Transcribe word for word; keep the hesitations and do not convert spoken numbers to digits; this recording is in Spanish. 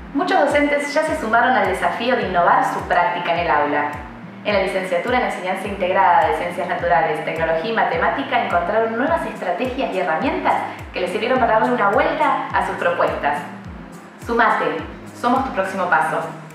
Muchos docentes ya se sumaron al desafío de innovar su práctica en el aula. En la licenciatura en Enseñanza Integrada de Ciencias Naturales, Tecnología y Matemática encontraron nuevas estrategias y herramientas que les sirvieron para darle una vuelta a sus propuestas. Sumate, somos tu próximo paso.